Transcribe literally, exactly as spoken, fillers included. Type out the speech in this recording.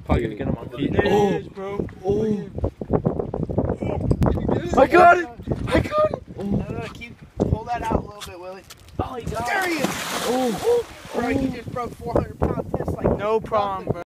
Probably gonna get him on feet. There Oh, it is, bro. oh. I got it! I got it! Oh. No, no, keep, pull that out a little bit, Willie. Oh, he got there it. There he is! Oh, Bro, he just broke four hundred pound test like no problem, bro.